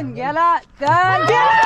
गेला चल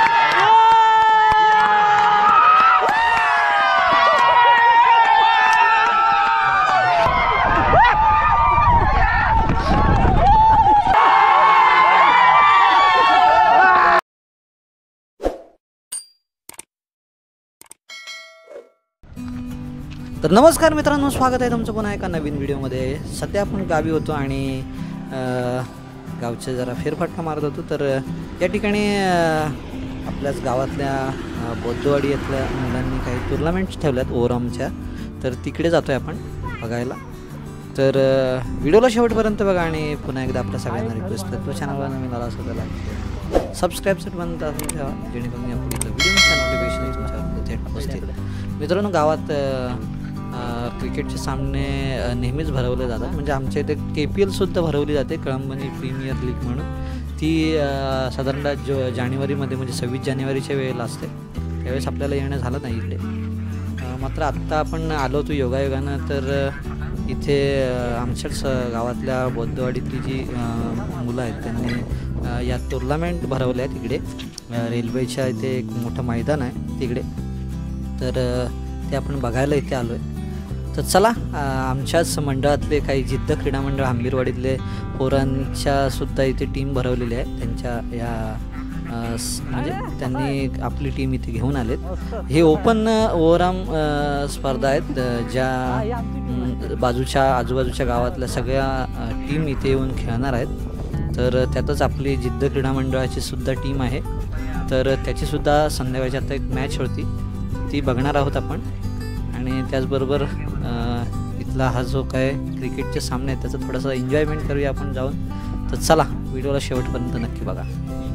तर नमस्कार मित्रांनो, स्वागत आहे तुमचं पुन्हा एका नवीन व्हिडिओमध्ये. सध्या आपण गावी होतो आणि गावचे जरा फेरफटका मारत होतो. तर या ठिकाणी आपल्याच गावातल्या बौद्धवाडी येथल्या मुलांनी काही टुर्नामेंट्स ठेवल्यात ओरमच्या, तर तिकडे जातो आहे आपण बघायला. तर व्हिडिओला शेवटपर्यंत बघा आणि पुन्हा एकदा आपल्या सगळ्यांना रिक्वेस्ट करतो, चॅनलला नवीन आला असेल तर लाईक सबस्क्राईबसाठी बंद करून ठेवा, जेणेकरून या पुढील व्हिडिओच्या नोटिफिकेशन तुमच्यावर थेट पोहोचतील. मित्रांनो, गावात क्रिकेटचे सामने नेहमीच भरवले जातात. म्हणजे आमच्या इथे KPLसुद्धा भरवली जाते, कळंबणी प्रीमियर लीग म्हणून. ती साधारणतः जानेवारीमध्ये म्हणजे 26 जानेवारीच्या वेळेला असते. त्यावेळेस आपल्याला येणं झालं नाही इकडे. मात्र आत्ता आपण आलो होतो योगायोगानं. तर इथे आमच्याच गावातल्या बौद्धवाडीतली जी मुलं आहेत त्यांनी या टुर्नामेंट भरवल्या आहेत इकडे. रेल्वेच्या इथे एक मोठं मैदान आहे तिकडे. तर ते आपण बघायला इथे आलो आहे. तर चला, आमच्याच मंडळातले काही जिद्द क्रीडा मंडळ आंबीरवाडीतले पोरांच्यासुद्धा इथे टीम भरवलेली आहे. त्यांच्या या म्हणजे त्यांनी आपली टीम इथे घेऊन आलेत. हे ओपन ओव्हरआर्म स्पर्धा आहेत, ज्या आजूबाजूच्या गावातल्या सगळ्या टीम इथे येऊन खेळणार आहेत. तर त्यातच आपली जिद्द क्रीडा मंडळाची सुद्धा टीम आहे. तर त्याचीसुद्धा संध्याकाळची आता एक मॅच होती, ती बघणार आहोत आपण. आणि त्याचबरोबर इथला हा जो काय क्रिकेटचे सामने आहेत त्याचा थोडासा एन्जॉयमेंट करूया आपण जाऊन. तर चला, व्हिडिओला शेवटपर्यंत नक्की बघा.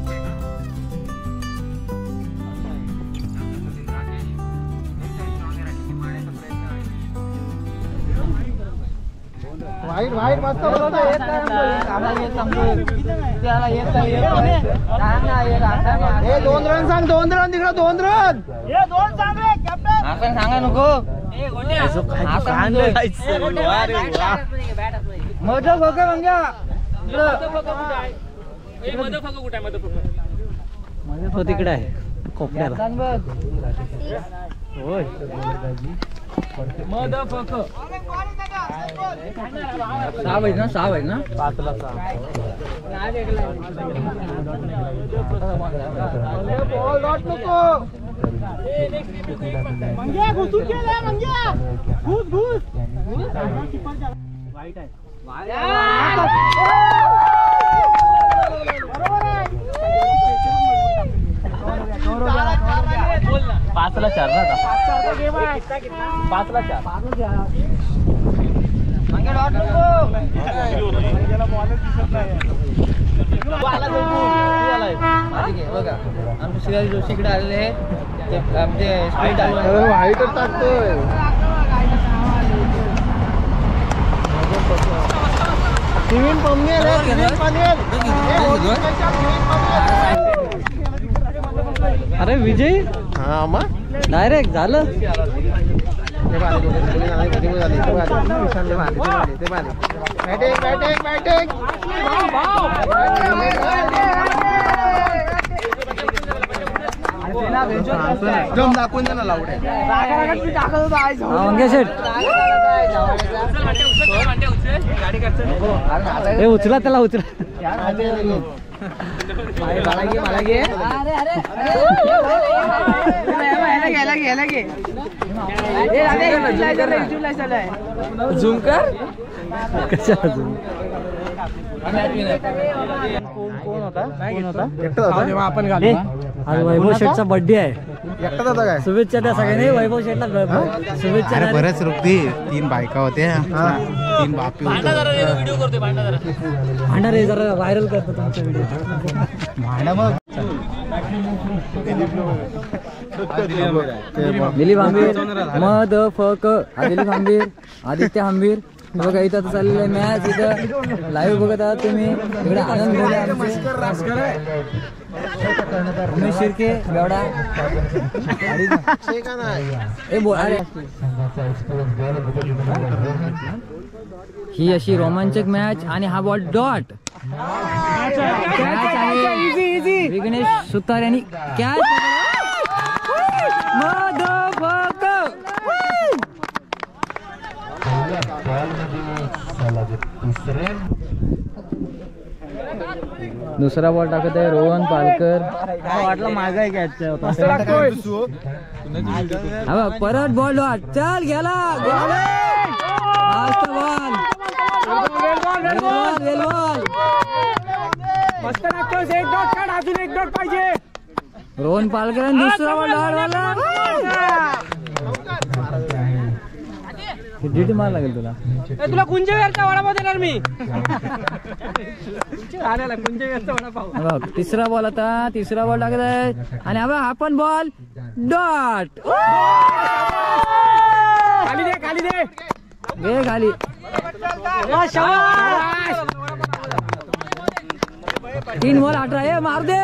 दोन रन सांग, 2 रन तिकडे 2 रन आपण सांगा नको. तिकडे आहे कोपऱ्याला. सहा आहे ना 5ला 6. पाचला 4 ना, 5ला 4. बघा आमचे शिवाजी जोशी इकडे आलेले टाकतोय. अरे विजय, हा मग डायरेक्ट झालं. दाखवून दे ना लावडे. उचला त्याला, उचला. झूम कर. कोण होता? आपण आज वैभव शेठचा बर्थडे आहे. एकटाच होता काय? शुभेच्छा त्या सगळ्यांनी वैभव शेठला शुभेच्छा. बरेच रुपये 3 बायका होत्या, 3 बापी होते. भांडा रे, जरा व्हायरल करतो तुमचा व्हिडिओ. भांडा मग दिलीप आंबीर, मद फक, दिलीप आंबीर, आदित्य आंबीर. बघा इथं चाललेलं आहे मॅच. इथं लाईव्ह बघत आहात तुम्ही. इकडे आनंद उमेश शिर्के बेवडा. ही अशी रोमांचक मॅच आणि हा बॉल डॉट. सुतार यांनी कॅच दुसरा बॉल टाकत आहे रोहन पालकर. वाटलं माझा कॅच परत बॉल चल गेला रोहन पालकर दुसरा बॉल डिटी मार लागेल तुला. तुला कुंजवेरचा वडापाव देणार मी. वडापाव. तिसरा बॉल आता तिसरा बॉल टाकत आहे आणि हा पण बॉल डॉट खाली दे खाली दे घे खाली. तीन बॉल 18 मार दे.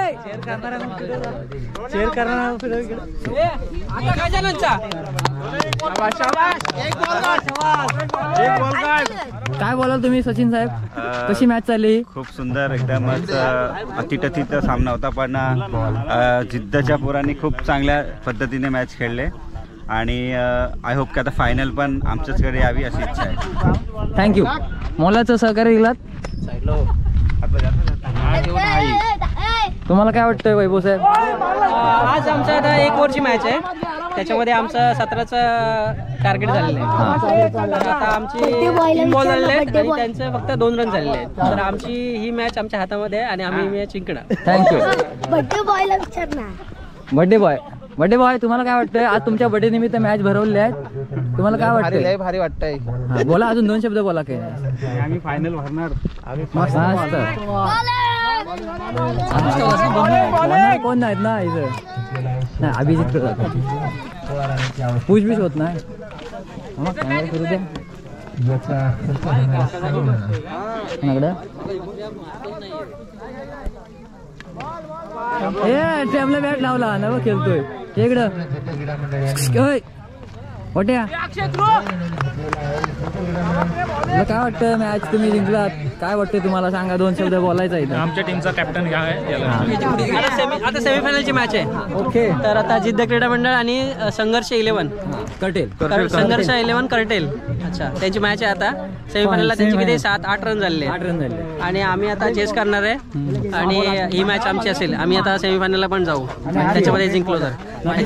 शेअर करणार काय बोलाल तुम्ही सचिन साहेब, कशी मॅच चालली? खूप सुंदर एकदमच अतिटथित सामना होता, पण जिद्दच्या पोरांनी खूप चांगल्या पद्धतीने मॅच खेळले आणि आय होप की आता फायनल पण आमच्याचकडे यावी अशी इच्छा आहे. थँक्यू. मोलाचं सहकार्य दिलात. तुम्हाला काय वाटतंय वैभव साहेब? आज आमचा आता 1 ओव्हरची मॅच आहे, त्याच्यामध्ये आमचं 17चं टार्गेट झालेलं आहे. तर आता आमची 3 बॉल झालेले आहेत आणि त्यांचं फक्त 2 रन झालेले आहेत. तर आमची ही मॅच आमच्या हातामध्ये आहे आणि आम्ही ही मॅच जिंकणार. थँक्यू. बर्थडे बॉय तुम्हाला काय वाटतंय? आज तुमच्या बर्थडे निमित्त मॅच भरवली आहे, तुम्हाला काय वाटतंय? भारी वाटतंय. बोला, अजून 2 शब्द बोला. काय आम्ही फायनल भरणार. कोण नाहीत ना इथं? नाही, अभिजित पूछबीच होत नाही. करू दे आपला बॅट लावला नव खेळतोय इकडं. होट्या काय वाटतं? मॅच तुम्ही जिंकलात, काय वाटतं तुम्हाला? सांगा, 2 शब्द बोलायचा इथं. आमच्या टीमचा कॅप्टन आता सेमीफायनलची मॅच आहे. ओके. तर आता जिद्द क्रीडा मंडळ आणि संघर्ष 11 कटेल संघर्ष 11 कर्टेल, अच्छा, त्यांची मॅच आहे आता सेमीफायनलला. त्यांची किती 7-8 रन झाले. 8 रन झाले आणि आम्ही आता चेस करणार आहे आणि ही मॅच आमची असेल. आम्ही आता सेमीफायनलला पण जाऊ, त्याच्यामध्ये जिंकलो तर.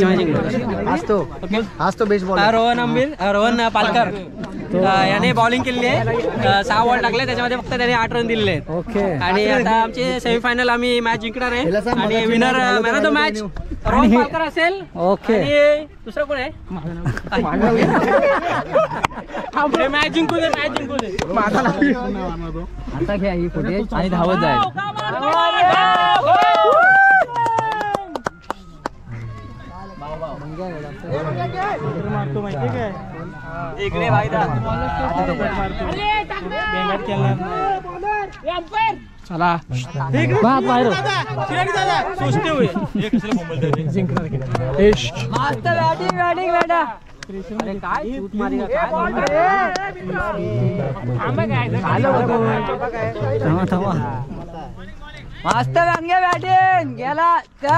आज तो बेस्ट बॉल. रोहन पालकर याने बॉलिंग केली आहे. 6 बॉल टाकले, त्याच्यामध्ये फक्त त्याने 8 रन दिलेले आहेत. ओके. आणि आता आमची सेमीफायनल आम्ही मॅच जिंकणार आहे आणि winner man of the match Rohan Palkar असेल. ओके. आणि दुसरं कोण आहे? मॅच जिंकू दे, मॅच जिंकू दे. आता घ्या ही फुटेज आणि धावत जाईल. इकडे वायदा चला बाहेर मस्त वांगे बॅटिंग गेला.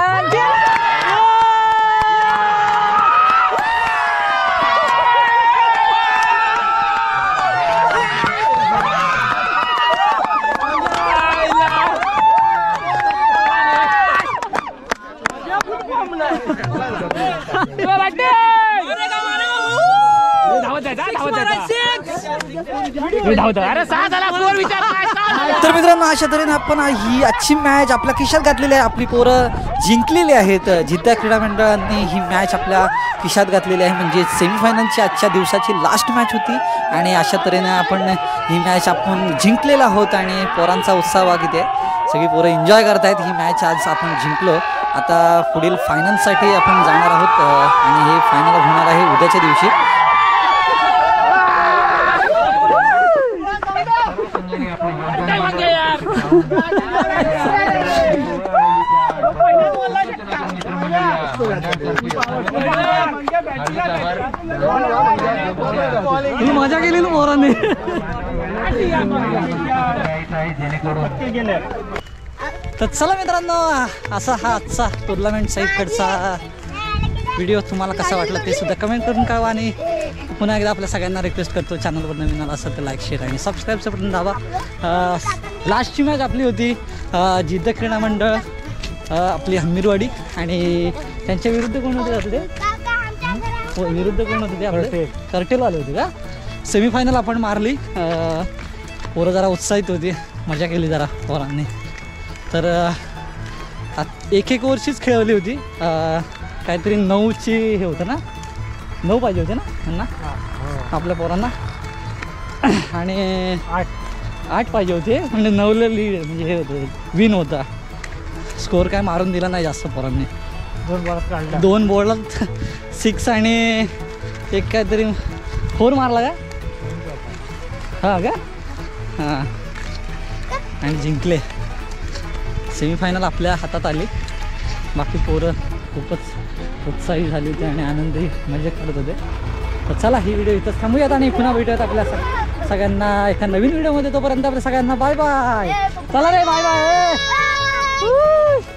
तर मित्रांनो, अशा तऱ्हेने आपण ही आजची मॅच आपल्या खिशात घातलेली आहे. आपली पोरं जिंकलेली आहेत. जिद्दा क्रीडा मंडळाने ही मॅच आपल्या खिशात घातलेली आहे. म्हणजे सेमीफायनलची आजच्या दिवसाची लास्ट मॅच होती आणि अशा तऱ्हेने आपण ही मॅच आपण जिंकलेला आहोत आणि पोरांचा उत्साह वागित आहे. सगळी पोरं एन्जॉय करतायत. ही मॅच आज आपण जिंकलो. आता पुढील फायनलसाठी आपण जाणार आहोत आणि हे फायनल होणार आहे उद्याच्या दिवशी. मजा केली ना पोरांनी. तर चला मित्रांनो, असा हा आजचा टुर्नामेंट साईडकडचा व्हिडिओ तुम्हाला कसा वाटला ते सुद्धा कमेंट करून कळवा. आणि पुन्हा एकदा आपल्या सगळ्यांना रिक्वेस्ट करतो, चॅनलवर नवीन आला असेल तर लाईक शेअर आणि सबस्क्राईबचं बटन दाबा. लास्टची मॅच आपली होती जिद्द क्रीडा मंडळ आपली हम्मीरवाडी आणि त्यांच्या विरुद्ध कोण होते आपले विरुद्ध कोण होते ते आपले कर्टेलवाले होते का. सेमीफायनल आपण मारली. पोरं जरा उत्साहित होती, मजा केली जरा पोरांनी. तर एक ओव्हरचीच खेळवली होती. काहीतरी 9ची हे होतं ना, 9 पाहिजे होते ना त्यांना आपल्या पोरांना आणि 8 पाहिजे होते म्हणजे 9ला लीड म्हणजे हे होतं विन होता. स्कोर काय मारून दिला नाही जास्त पोरांनी. 2 बॉलात 6 आणि एक काहीतरी 4 मारला का. हां का हां आणि जिंकले. सेमीफायनल आपल्या हातात आली. बाकी पोरं खूपच उत्साही झाली होती आणि आनंदी मजा करत होते. तर चला ही व्हिडिओ इथंच थांबूयात आणि पुन्हा भेटूयात आपल्या सगळ्यांना एका नवीन व्हिडिओमध्ये. तोपर्यंत आपल्या सगळ्यांना बाय बाय. चला रे बाय बाय.